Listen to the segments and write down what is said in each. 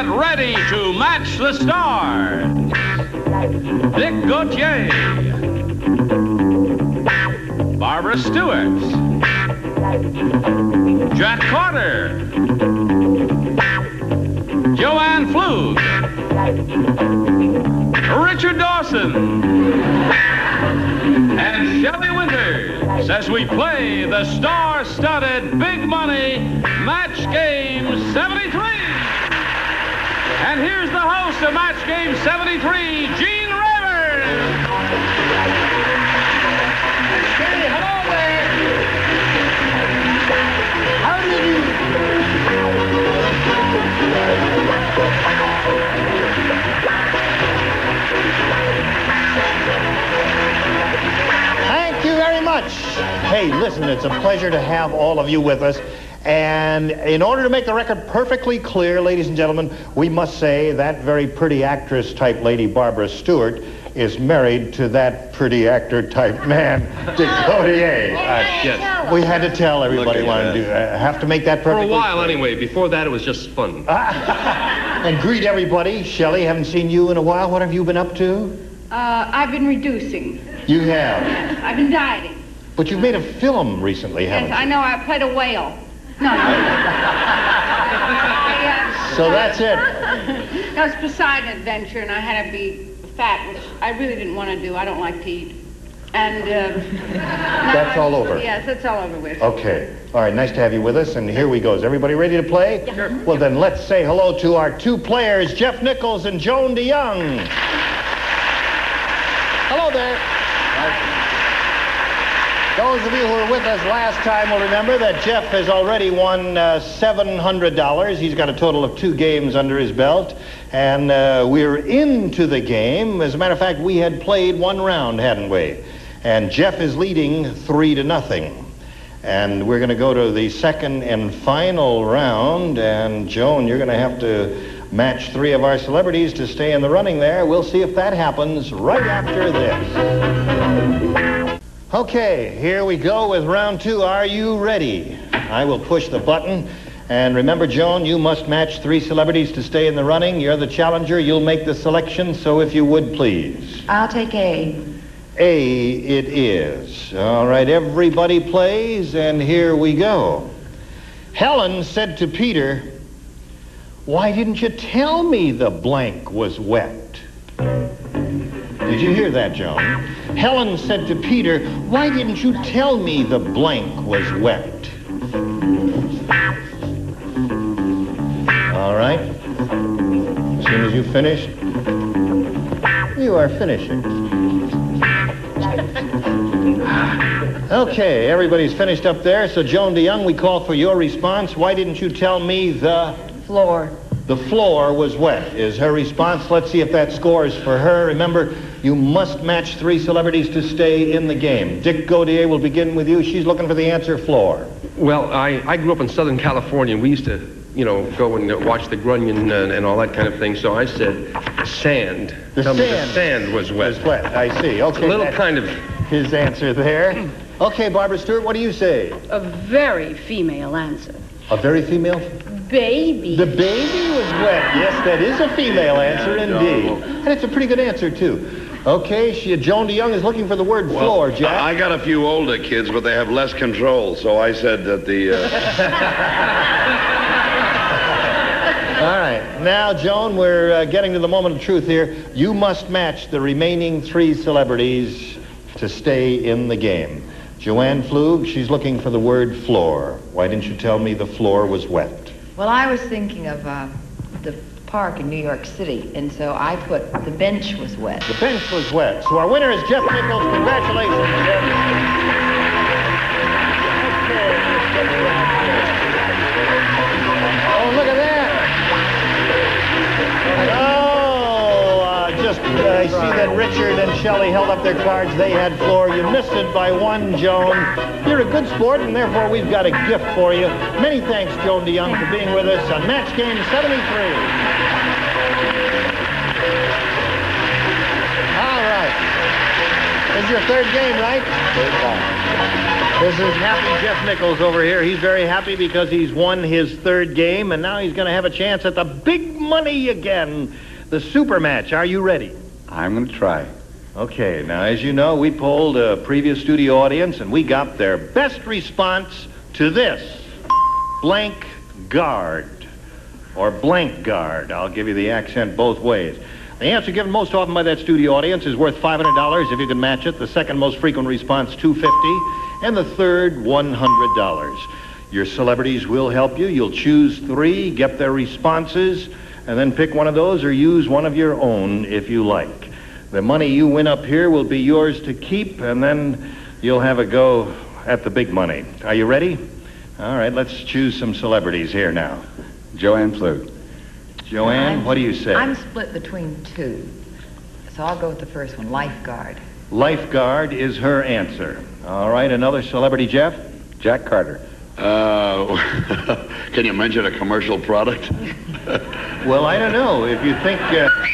get ready to match the stars. Dick Gautier, Barbara Stuart, Jack Carne, Joanne Pflug, Richard Dawson, and Shelley as we play the star-studded big money match game 73. And here's the host of match game 73, Gene Rayburn. Hey, hello there. How do you do? Thank you very much. Hey, listen, it's a pleasure to have all of you with us. And in order to make the record perfectly clear, ladies and gentlemen, we must say that very pretty actress-type lady, Barbara Stuart, is married to that pretty actor-type man, Dick Gautier. Yes. We had to tell everybody wanted to do have to make that perfectly For a while, clear. anyway. Before that, it was just fun. And greet everybody. Shelley, haven't seen you in a while. What have you been up to? I've been reducing. You have? Yes, I've been dieting. But you've made a film recently, haven't Yes, you? I know. I played a whale. No. So that's it. That was Poseidon Adventure, and I had to be fat, which I really didn't want to do. I don't like to eat. And that's all over. Yes, that's all over with. Okay. All right, nice to have you with us, and here we go. Is everybody ready to play? Yeah. Sure. Well, then let's say hello to our two players, Jeff Nichols and Joan DeYoung. Hello there. Those of you who were with us last time will remember that Jeff has already won $700. He's got a total of 2 games under his belt, and we're into the game. As a matter of fact, we had played 1 round, hadn't we? And Jeff is leading 3-0. And we're going to go to the second and final round, and Joan, you're going to have to match 3 of our celebrities to stay in the running there. We'll see if that happens right after this. Okay, here we go with round 2. Are you ready? I will push the button. And remember, Joan, you must match 3 celebrities to stay in the running. You're the challenger. You'll make the selection, so if you would, please. I'll take A. A it is. All right, everybody plays, and here we go. Helen said to Peter, "Why didn't you tell me the blank was wet?" Did you hear that, Joan? Helen said to Peter, "Why didn't you tell me the blank was wet?" All right. As soon as you finish, you are finishing. Okay, everybody's finished up there. So, Joan DeYoung, we call for your response. Why didn't you tell me the... Floor. The floor was wet, is her response. Let's see if that scores for her. Remember, you must match 3 celebrities to stay in the game. Dick Gautier will begin with you. She's looking for the answer, floor. Well, I grew up in Southern California. We used to, go and watch the grunion and all that kind of thing. So I said sand. The sand was wet. Was wet, I see. Okay. A little kind of... His answer there. Okay, Barbara Stewart, what do you say? A very female answer. A very female? Baby. The baby was wet. Yes, that is a female answer indeed. And it's a pretty good answer, too. Okay, Joan DeYoung is looking for the word floor, Jack. I got a few older kids, but they have less control, so I said that the... All right. Now, Joan, we're getting to the moment of truth here. You must match the remaining 3 celebrities to stay in the game. Joanne Pflug, she's looking for the word floor. Why didn't you tell me the floor was wet? Well, I was thinking of the park in New York City, and so I put the bench was wet. The bench was wet. So our winner is Jeff Nichols. Congratulations, Jeff. Oh, look at that. I see that Richard and Shelley held up their cards. They had floor. You missed it by 1, Joan. You're a good sport, and therefore we've got a gift for you. Many thanks, Joan DeYoung, for being with us on Match Game 73. All right. This is your third game, right? Third time. This is happy Jeff Nichols over here. He's very happy because he's won his third game, and now he's going to have a chance at the big money again, the super match. Are you ready? I'm going to try. Okay, now as you know, we polled a previous studio audience, and we got their best response to this. Blank guard, or blank guard. I'll give you the accent both ways. The answer given most often by that studio audience is worth $500 if you can match it. The second most frequent response, $250, and the third, $100. Your celebrities will help you. You'll choose three, get their responses, and then pick one of those or use one of your own if you like. The money you win up here will be yours to keep, and then you'll have a go at the big money. Are you ready? All right, let's choose some celebrities here now. Joanne Pflug. Joanne, what do you say? I'm split between two, so I'll go with the first one, lifeguard. Lifeguard is her answer. All right, another celebrity, Jeff? Jack Carter. Can you mention a commercial product? Well, I don't know. If you think...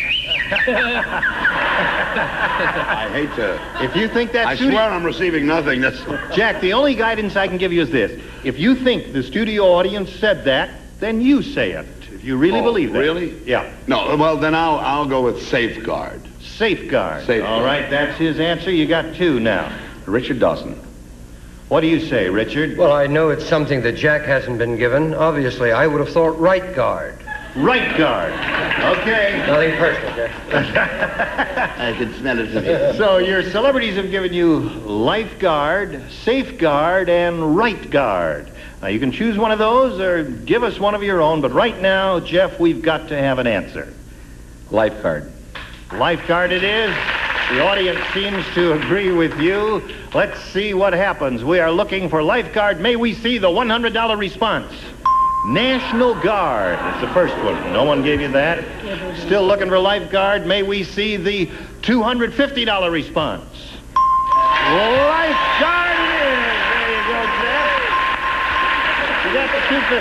I hate to... If you think that... I swear I'm receiving nothing. That's... Jack, the only guidance I can give you is this. If you think the studio audience said that, then you say it. If you really believe that. Really? Yeah. No, well, then I'll go with safeguard. Safeguard. Safeguard. All right, that's his answer. You got two now. Richard Dawson. What do you say, Richard? Well, I know it's something that Jack hasn't been given. Obviously, I would have thought right guard. Right guard. Okay. Nothing personal, Jack. I can smell it. So your celebrities have given you lifeguard, safeguard, and right guard. Now, you can choose one of those or give us one of your own, but right now, Jeff, we've got to have an answer. Lifeguard. Lifeguard it is. The audience seems to agree with you. Let's see what happens. We are looking for lifeguard. May we see the $100 response? National Guard is the first one. No one gave you that. Still looking for lifeguard. May we see the $250 response? Lifeguard it is. There you go, Jeff. You got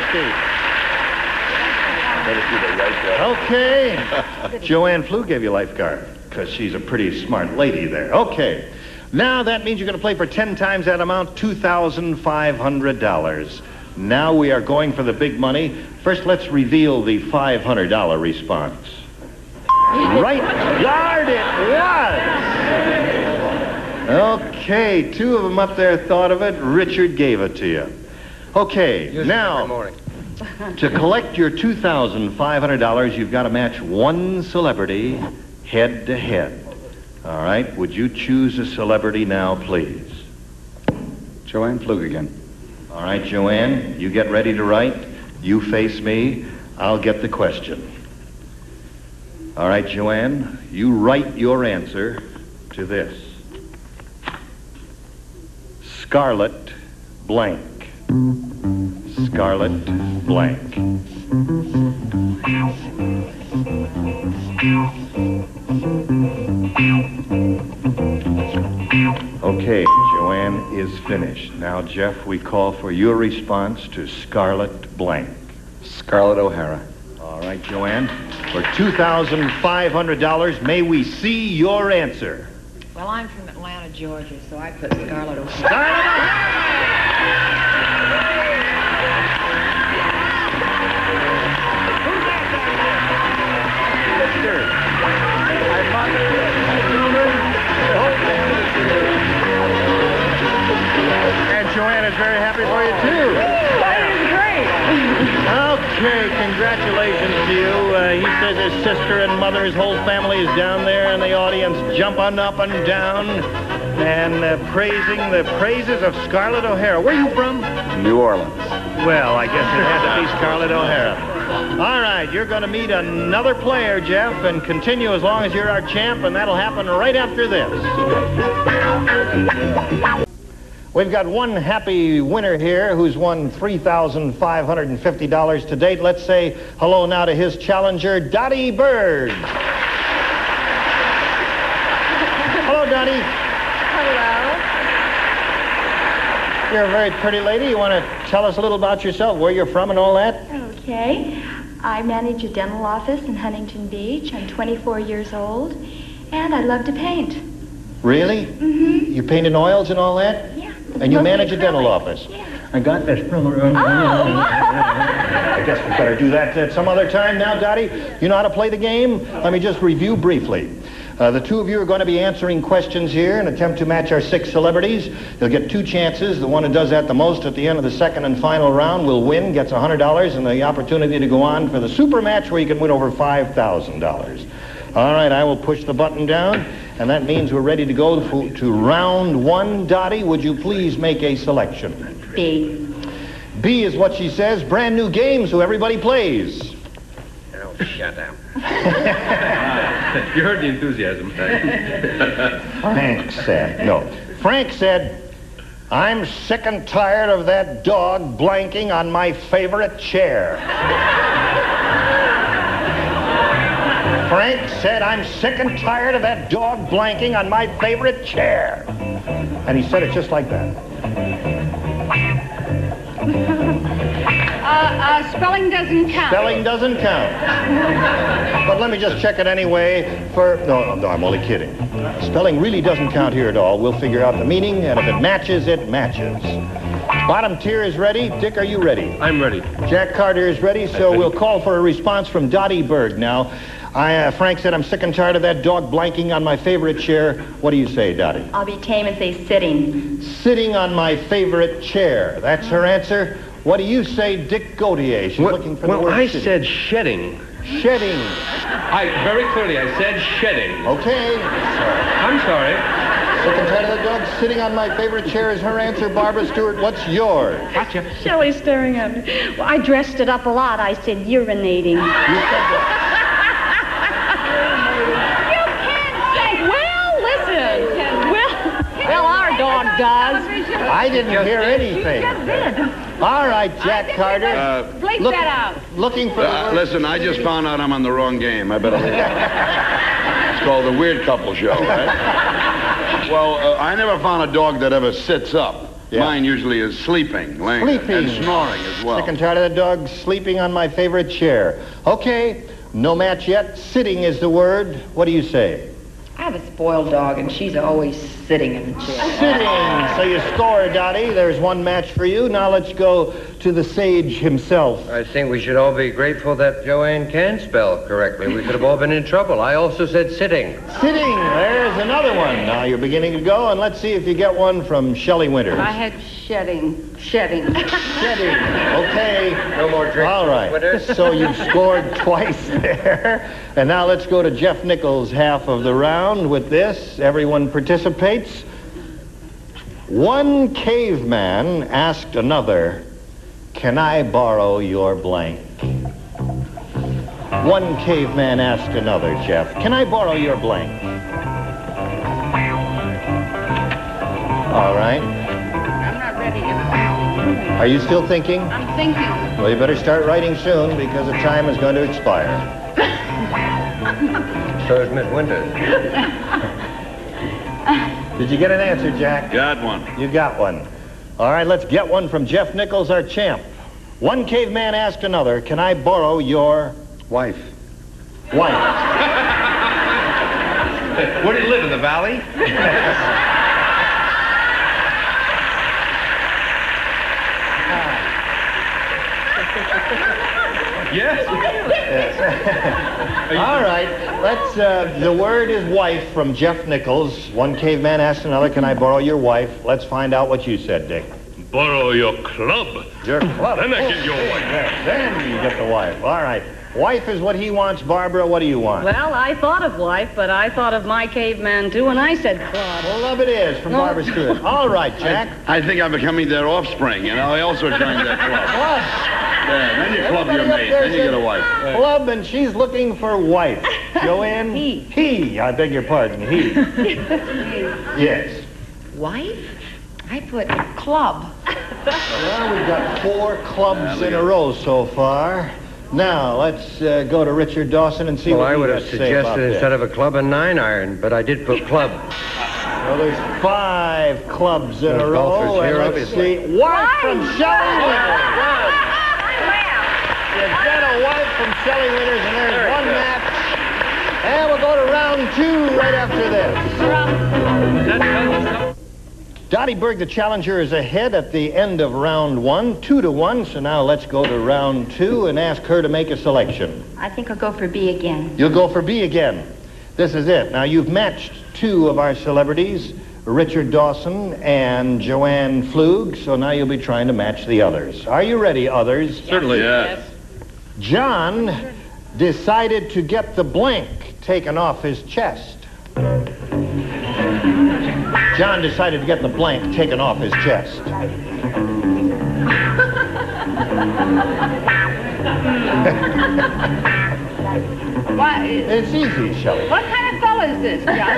the $250. Okay. Joanne Pflug gave you lifeguard because she's a pretty smart lady there. Okay. Now that means you're going to play for 10 times that amount, $2,500. Now we are going for the big money. First, let's reveal the $500 response. Right guard it was. Okay, two of them up there thought of it. Richard gave it to you. Okay, now, to collect your $2,500, you've got to match one celebrity head to head. All right, would you choose a celebrity now, please? Joanne Pflug again. All right, Joanne, you get ready to write. You face me. I'll get the question. All right, Joanne, you write your answer to this. Scarlet blank. Scarlet blank. Okay, Joanne is finished. Now, Jeff, we call for your response to Scarlet blank. Scarlett O'Hara. All right, Joanne. For $2,500, may we see your answer? Well, I'm from Atlanta, Georgia, so I put Scarlett O'Hara. Scarlett O'Hara! And Joanne is very happy for you, too. That is great. Okay, congratulations to you. He says his sister and mother, his whole family is down there in the audience, jumping up and down and praising the praises of Scarlett O'Hara. Where are you from? New Orleans. Well, I guess it had to be Scarlett O'Hara. All right, you're going to meet another player, Jeff, and continue as long as you're our champ, and that'll happen right after this. We've got one happy winner here who's won $3,550 to date. Let's say hello now to his challenger, Dottie Bird. Hello, Dottie. Hello. You're a very pretty lady. You want to tell us a little about yourself, where you're from and all that? Okay. I manage a dental office in Huntington Beach. I'm 24 years old, and I love to paint. Really? Mm-hmm. You paint in oils and all that? Yeah. And you Mostly manage a dental acrylic. office? Yeah. I got this from her. Oh! I guess we better do that at some other time now, Dottie. You know how to play the game? Let me just review briefly. The two of you are going to be answering questions here and attempt to match our 6 celebrities. You'll get 2 chances. The one who does that the most at the end of the second and final round will win, gets $100, and the opportunity to go on for the super match where you can win over $5,000. All right, I will push the button down, and that means we're ready to go to round 1. Dottie, would you please make a selection? B. B is what she says. Brand new game, so everybody plays. Oh, shut up. You heard the enthusiasm. Frank said, no. Frank said, I'm sick and tired of that dog blanking on my favorite chair. Frank said, I'm sick and tired of that dog blanking on my favorite chair. And he said it just like that. Spelling doesn't count. Spelling doesn't count. But let me just check it anyway no, I'm only kidding. Spelling really doesn't count here at all. We'll figure out the meaning, and if it matches, it matches. Bottom tier is ready. Dick, are you ready? I'm ready. Jack Carter is ready, so we'll call for a response from Dottie Berg now. Frank said, I'm sick and tired of that dog blanking on my favorite chair. What do you say, Dottie? I'll be tame and say sitting. Sitting on my favorite chair. That's her answer. What do you say, Dick Gautier? She's looking for the word I sitting. said shedding. Shedding. Very clearly, I said shedding. Okay. I'm sorry. Sick and tired of the dog sitting on my favorite chair is her answer. Barbara Stuart, what's yours? Gotcha. Shelley's staring at me. Well, I dressed it up a lot. I said urinating. You said that. Well, our dog does. I didn't hear anything. All right, Jack Carter. Bleep that out. Looking for the word. Listen, I just found out I'm on the wrong game. I better leave. It's called the Weird Couple Show, right? Well, I never found a dog that ever sits up. Yeah. Mine usually is sleeping, laying Sleeping. and snoring as well. Sick and tired of the dog sleeping on my favorite chair. Okay, no match yet. Sitting is the word. What do you say? I have a spoiled dog, and she's always sitting in the chair. Sitting. So you score, Dottie. There's one match for you. Now let's go to the sage himself. I think we should all be grateful that Joanne can spell correctly. We could have all been in trouble. I also said sitting. Sitting. There's another one. Now you're beginning to go, and let's see if you get one from Shelley Winters. I had shedding. Shedding. Okay. No more drinks. All right. So you've scored twice there. And now let's go to Jeff Nichols' half of the round with this. Everyone participates. One caveman asked another, can I borrow your blank? One caveman asked another, Jeff, can I borrow your blank? All right. I'm not ready yet. Are you still thinking? I'm thinking. Well, you better start writing soon because the time is going to expire. So is Miss Winters. Did you get an answer, Jack? Got one. You got one. All right, let's get one from Jeff Nichols, our champ. One caveman asked another, can I borrow your Wife. wife? Where do you live, in the valley? Yes. All right, let's, the word is wife from Jeff Nichols. One caveman asked another, can I borrow your wife? Let's find out what you said, Dick. Borrow your club. Your club. Then I get your wife. Yeah, then you get the wife. All right. Wife is what he wants. Barbara, what do you want? Well, I thought of wife, but I thought of my caveman, too, and I said club. Well, love it is from Barbara Stewart. All right, Jack. I think I'm becoming their offspring, you know. I also joined that club. Club. Yeah, then you club your Everybody up mate, there then you said get a wife. Club, and she's looking for wife. Joanne? He. He. I beg your pardon. He. Yes. Wife? I put club. Well, we've got 4 clubs in a row so far. Now, let's go to Richard Dawson and see Well, what I he would has have to say about suggested this. instead of a club, a 9-iron, but I did put club. Well, there's 5 clubs in a Those row. golfers here, And let's obviously. see. Wife from Shelley Winters. You get a wife from Shelley Winters, and there's one match. And we'll we'll go to round 2 right after this. Dottie Berg, the challenger, is ahead at the end of round 1, 2-1. So now let's go to round 2 and ask her to make a selection. I think I'll go for B again. You'll go for B again. This is it. Now, you've matched 2 of our celebrities, Richard Dawson and Joanne Pflug, so now you'll be trying to match the others. Are you ready, others? Certainly, yes. John decided to get the blank taken off his chest. John decided to get the blank taken off his chest. It's easy, Shelley. What kind of fellow is this, John?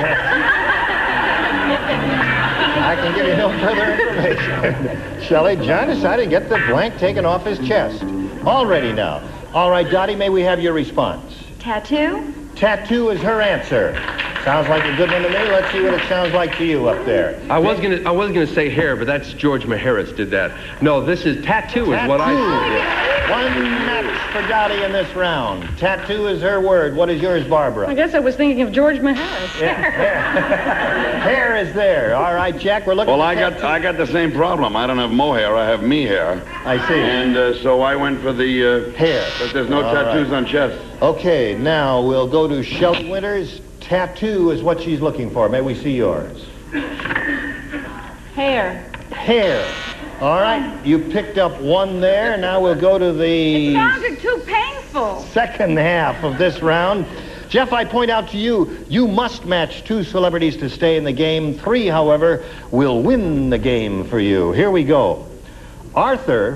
I can give you no further information. Shelley, John decided to get the blank taken off his chest. All ready now. All right, Dottie, may we have your response? Tattoo? Tattoo is her answer. Sounds like a good one to me. Let's see what it sounds like to you up there. I was gonna say hair, but that's George Maharis did that. No, this is tattoo is what I said. One match for Dottie in this round. Tattoo is her word. What is yours, Barbara? I guess I was thinking of George Maharis. Hair is there. All right, Jack, we're looking Well, for I got the same problem. I don't have mohair, I have me hair. I see. And so I went for the hair. But there's no tattoos on chest. Okay, now we'll go to Shelley Winters. Tattoo is what she's looking for. May we see yours? Hair. Hair. All right, you picked up one there. Now we'll go to the... It sounded too painful. Second half of this round. Jeff, I point out to you, you must match 2 celebrities to stay in the game. 3, however, will win the game for you. Here we go. Arthur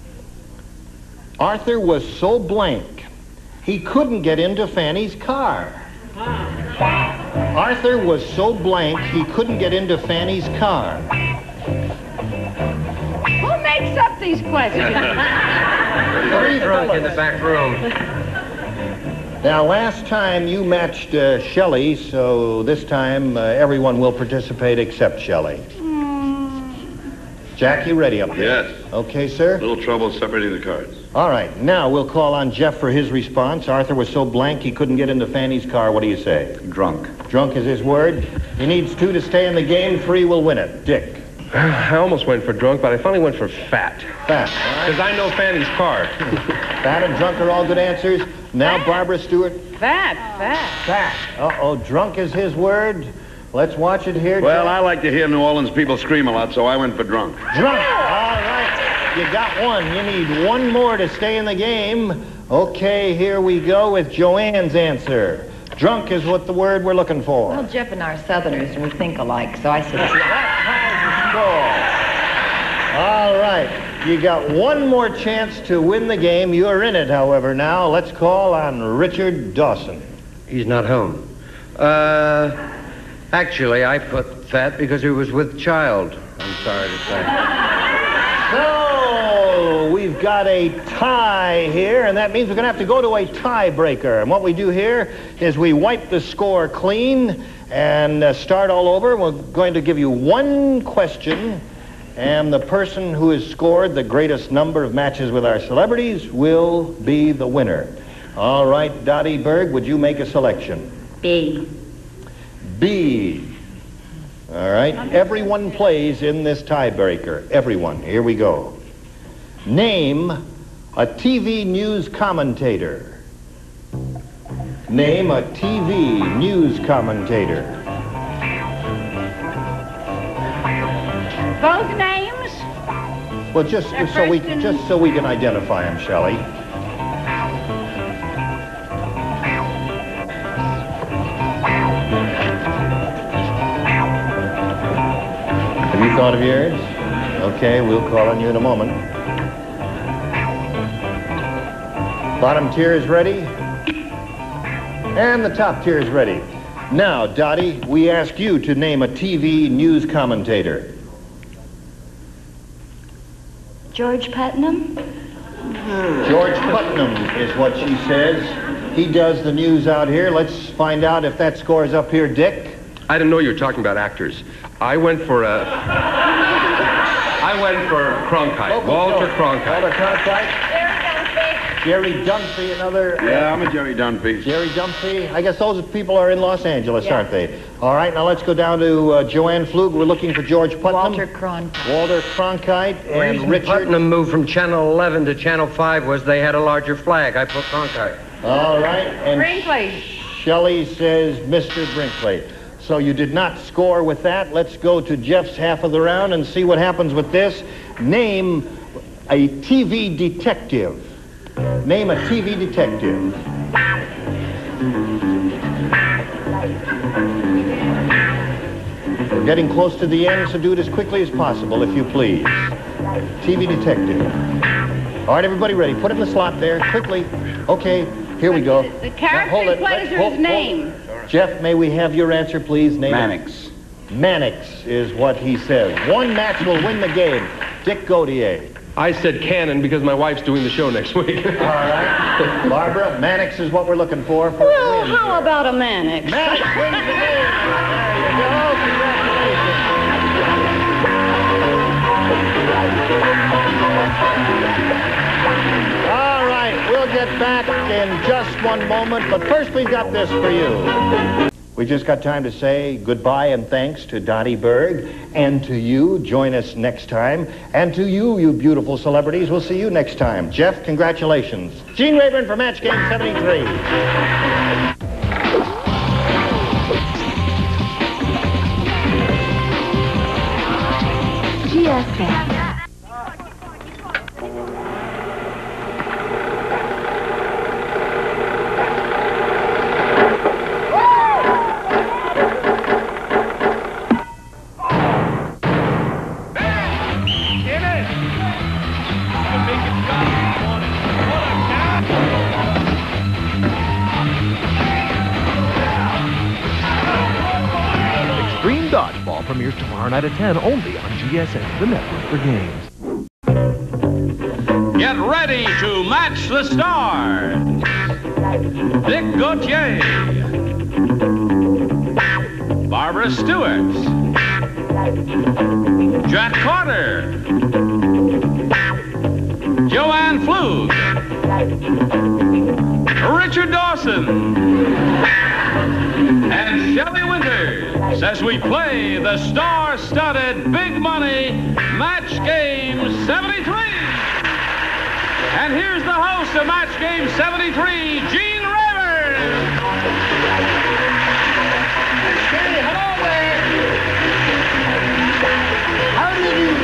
was so blank, he couldn't get into Fannie's car. Arthur was so blank, he couldn't get into Fannie's car. Who makes up these questions? Drunk in the back room. Now, last time you matched Shelley, so this time everyone will participate except Shelley. Jack, you ready up there? Yes. Okay, sir. A little trouble separating the cards. All right, now we'll call on Jeff for his response. Arthur was so blank he couldn't get into Fannie's car. What do you say? Drunk. Drunk is his word. He needs 2 to stay in the game. 3 will win it. Dick. I almost went for drunk, but I finally went for fat. Fat. Because I know Fannie's car. Fat and drunk are all good answers. Now, Barbara Stuart. Fat. Fat. Uh-oh, drunk is his word. Let's watch it here. Well, Jack. I like to hear New Orleans people scream a lot, so I went for drunk. Drunk. All right. You got one. You need 1 more to stay in the game. Okay, here we go with Joanne's answer. Drunk is what the word we're looking for. Well, Jeff and I are Southerners, and we think alike, so I said... All right. You got 1 more chance to win the game. You're in it, however, now. Let's call on Richard Dawson. He's not home. Actually, I put fat because he was with child, I'm sorry to say. So, we've got a tie here, and that means we're going to have to go to a tiebreaker. And what we do here is we wipe the score clean and start all over. We're going to give you 1 question, and the person who has scored the greatest number of matches with our celebrities will be the winner. All right, Dottie Berg, would you make a selection? B. B. All right. Everyone plays in this tiebreaker. Everyone. Here we go. Name a TV news commentator. Name a TV news commentator. Both names? Well, just so we can identify him, Shelley. Have you thought of yours? Okay, we'll call on you in a moment. Bottom tier is ready. And the top tier is ready. Now, Dottie, we ask you to name a TV news commentator. George Putnam? George Putnam is what she says. He does the news out here. Let's find out if that scores up here, Dick. I didn't know you were talking about actors. I went for Cronkite. Walter Cronkite. Walter Cronkite. Jerry Dunphy, another... Yeah, I'm a Jerry Dunphy. Jerry Dunphy. I guess those people are in Los Angeles, aren't they? All right, now let's go down to Joanne Pflug. We're looking for George Putnam. Walter Cronkite. Walter Cronkite The and reason Richard... Putnam moved from Channel 11 to Channel 5 was they had a larger flag. I put Cronkite. All right, and Brinkley. Shelley says Mr. Brinkley. So you did not score with that. Let's go to Jeff's half of the round and see what happens with this. Name a TV detective. Name a TV detective. We're getting close to the end, so do it as quickly as possible, if you please. TV detective. All right, everybody ready? Put it in the slot there, quickly. Okay, here we go. The character plays his name. Jeff, may we have your answer, please? Name Mannix. Mannix is what he says. One match will win the game. Dick Gautier. I said Cannon because my wife's doing the show next week. All right. Barbara, Mannix is what we're looking for. Well, a win how here. about a Mannix? Mannix wins the game. There you go. Congratulations. All right, we'll get back in just one moment, but first we've got this for you. We just got time to say goodbye and thanks to Dottie Berg and to you. Join us next time. And to you, you beautiful celebrities, we'll see you next time. Jeff, congratulations. Gene Rayburn for Match Game 73. GSM. Extreme Dodgeball premieres tomorrow night at 10 only on GSM, the network for games. Get ready to match the stars. Dick Gautier, Barbara Stuart, Jack Carter, Joanne Pflug, Richard Dawson, and Shelley Winters as we play the star-studded Big Money Match Game 73. And here's the host of Match Game 73, Gene Rayburn. Hey, hello there. How do you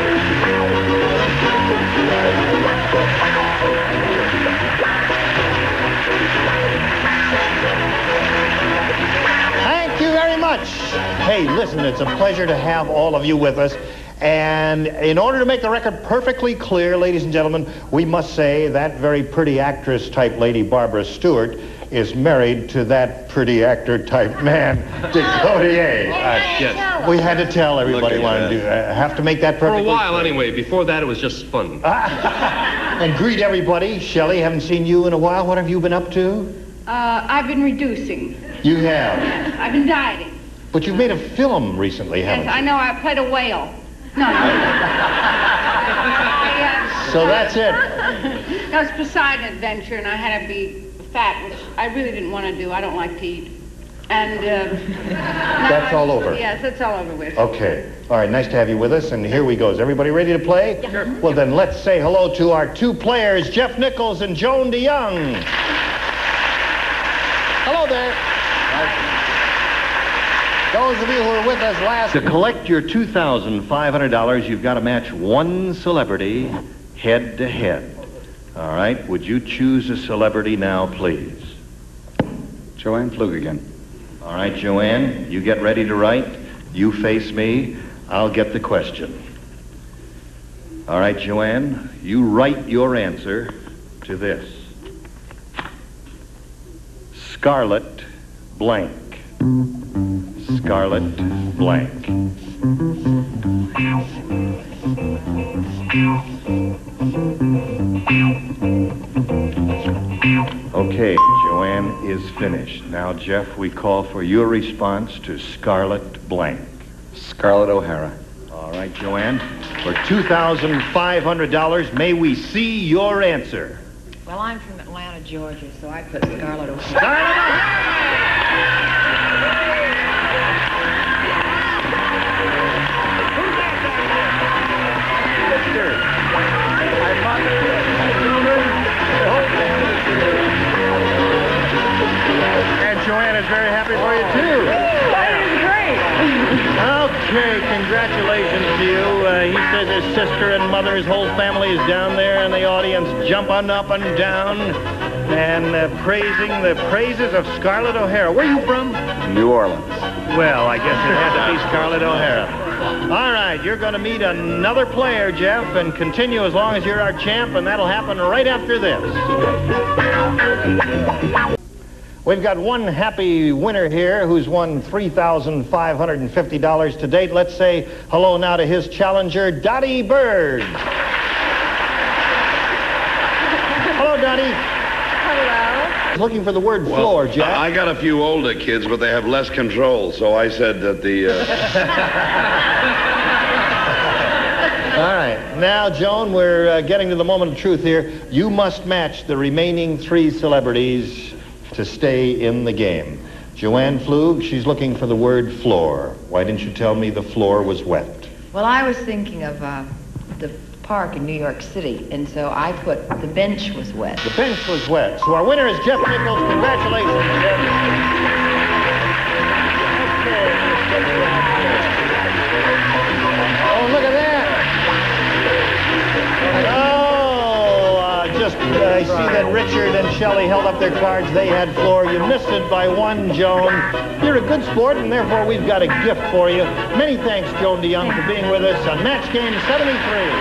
Thank you very much. Hey, listen, it's a pleasure to have all of you with us. And in order to make the record perfectly clear, ladies and gentlemen, we must say that very pretty actress-type lady, Barbara Stewart, is married to that pretty actor-type man, Dick Gautier. Yes. We had to tell everybody Look at wanted to have to make that For a perfectly while, clear. anyway. Before that, it was just fun. And greet everybody. Shelley, haven't seen you in a while. What have you been up to? I've been reducing. You have. I've been dieting. But you've made a film recently, haven't Yes, I you? know. I played a whale. No. So that's it. That was Poseidon Adventure, and I had to be fat, which I really didn't want to do. I don't like to eat. And That's all over. Yes, that's all over with. Okay. All right, nice to have you with us, and here we go. Is everybody ready to play? Yeah. Sure. Well, then let's say hello to our two players, Jeff Nichols and Joan DeYoung. Hello there. Those of you who were with us last... To collect your $2,500, you've got to match one celebrity head-to-head. All right, would you choose a celebrity now, please? Joanne Pflug again. All right, Joanne, you get ready to write. You face me. I'll get the question. All right, Joanne, you write your answer to this. Scarlet blank. Scarlet blank. Okay, Joanne is finished. Now, Jeff, we call for your response to Scarlet blank. Scarlett O'Hara. All right, Joanne, for $2,500, may we see your answer? Well, I'm from Atlanta, Georgia, so I put Scarlett O'Hara. And Joanna's very happy for you, too. That is great. Okay, congratulations to you. He says his sister and mother, his whole family is down there in the audience, jumping up and down and praising the praises of Scarlett O'Hara. Where are you from? New Orleans. Well, I guess it had to be Scarlett O'Hara. All right, you're going to meet another player, Jeff, and continue as long as you're our champ, and that'll happen right after this. We've got one happy winner here who's won $3,550 to date. Let's say hello now to his challenger, Dottie Bird. Hello, Dottie. Hello. Looking for the word floor, Jeff. I got a few older kids, but they have less control, so I said that the... All right. Now, Joan, we're getting to the moment of truth here. You must match the remaining three celebrities to stay in the game. Joanne Pflug, she's looking for the word floor. Why didn't you tell me the floor was wet? Well, I was thinking of the park in New York City, and so I put the bench was wet. The bench was wet. So our winner is Jeff Nichols. Congratulations, Jeff. Okay. Oh, look at that. I see that Richard and Shelley held up their cards. They had floor. You missed it by one, Joan. You're a good sport, and therefore we've got a gift for you. Many thanks, Joan DeYoung, for being with us on Match Game 73.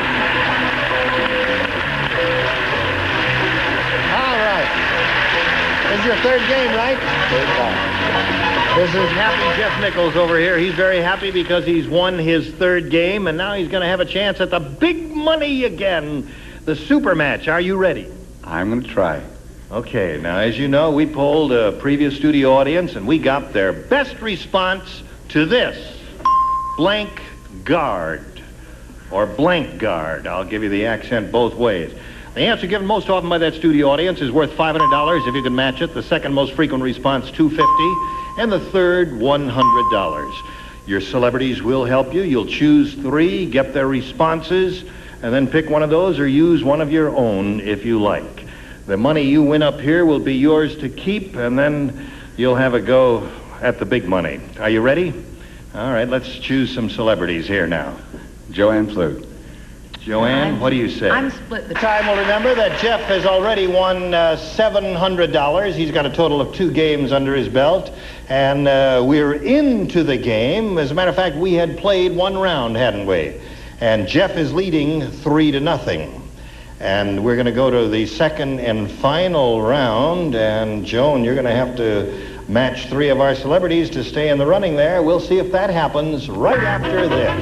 All right. This is your third game, right? Third time. This is happy Jeff Nichols over here. He's very happy because he's won his third game, and now he's going to have a chance at the big money again, the super match. Are you ready? I'm going to try. Okay, now as you know, we polled a previous studio audience and we got their best response to this. Blank guard, or blank guard. I'll give you the accent both ways. The answer given most often by that studio audience is worth $500 if you can match it. The second most frequent response, $250, and the third, $100. Your celebrities will help you. You'll choose three, get their responses, and then pick one of those or use one of your own if you like. The money you win up here will be yours to keep, and then you'll have a go at the big money. Are you ready? All right, let's choose some celebrities here now. Joanne Pflug. Joanne, what do you say? I'm split between... Time will remember that Jeff has already won $700. He's got a total of 2 games under his belt, and we're into the game. As a matter of fact, we had played 1 round, hadn't we? And Jeff is leading 3-0. And we're going to go to the second and final round. And Joan, you're going to have to match 3 of our celebrities to stay in the running there. We'll see if that happens right after this.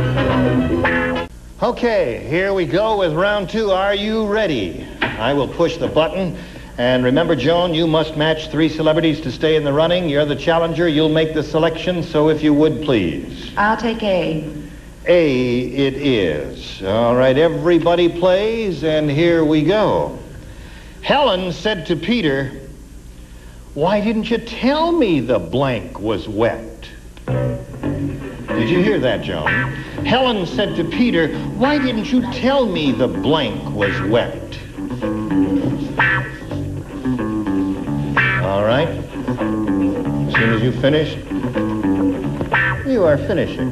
Okay, here we go with round 2. Are you ready? I will push the button. And remember, Joan, you must match 3 celebrities to stay in the running. You're the challenger. You'll make the selection. So if you would, please. I'll take A. A it is. All right, everybody plays, and here we go. Helen said to Peter, "Why didn't you tell me the blank was wet?" Did you hear that, Joan? Helen said to Peter, "Why didn't you tell me the blank was wet?" All right. As soon as you finish, you are finishing.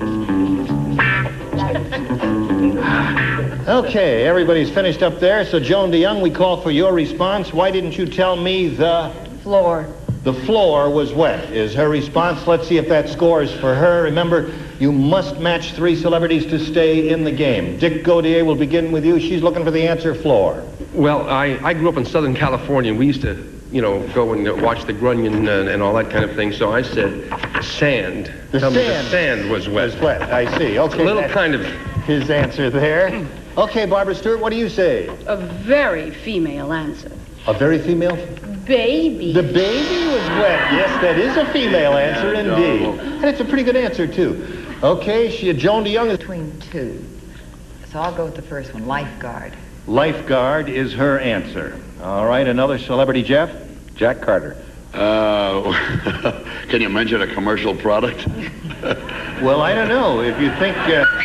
Okay, everybody's finished up there. So, Joan DeYoung, we call for your response. Why didn't you tell me the... Floor. The floor was wet is her response. Let's see if that scores for her. Remember, you must match 3 celebrities to stay in the game. Dick Gautier will begin with you. She's looking for the answer, floor. Well, I grew up in Southern California. We used to, go and watch the grunion and all that kind of thing. So I said sand. The sand was wet. Was wet, I see. Okay. A little kind of... His answer there. Okay, Barbara Stuart, what do you say? A very female answer. A very female? Baby. The baby was wet. Yes, that is a female answer indeed. And it's a pretty good answer, too. Okay, Joan DeYoung is... Between 2. So I'll go with the first one, lifeguard. Lifeguard is her answer. All right, another celebrity, Jeff? Jack Carter. Can you mention a commercial product? Well, I don't know. If you think...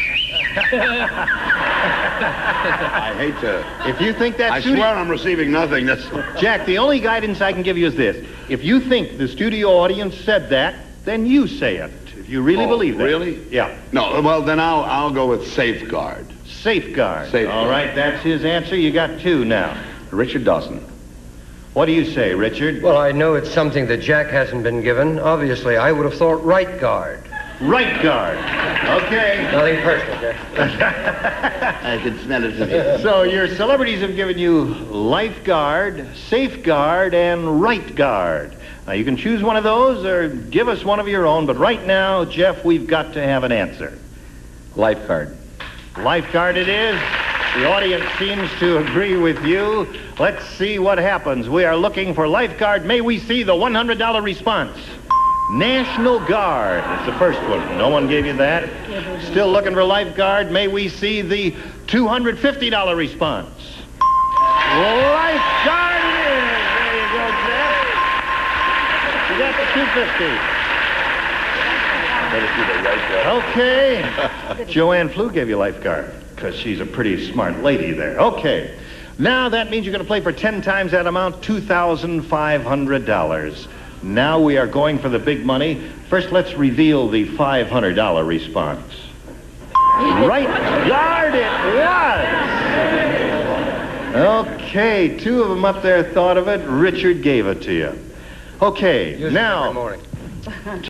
I hate to... If you think that... I swear I'm receiving nothing. That's... Jack, the only guidance I can give you is this. If you think the studio audience said that, then you say it. If you really believe that. Really? Yeah. No, well, then I'll go with safeguard. Safeguard. Safeguard. All right, that's his answer. You got two now. Richard Dawson. What do you say, Richard? Well, I know it's something that Jack hasn't been given. Obviously, I would have thought right guard. Right guard. Okay. Nothing personal, Jack. I can smell it. So your celebrities have given you lifeguard, safeguard, and right guard. Now, you can choose one of those or give us one of your own, but right now, Jeff, we've got to have an answer. Lifeguard. Lifeguard it is. The audience seems to agree with you. Let's see what happens. We are looking for lifeguard. May we see the $100 response? National Guard is the first one. No one gave you that. Still looking for lifeguard. May we see the $250 response? Lifeguard it is. There you go, Jeff. You got the $250. Okay. Joanne Pflug gave you lifeguard because she's a pretty smart lady there. Okay. Now that means you're going to play for 10 times that amount, $2,500. Now we are going for the big money. First, let's reveal the $500 response. Right guard it was. Okay, two of them up there thought of it. Richard gave it to you. Okay, Use now... it every morning.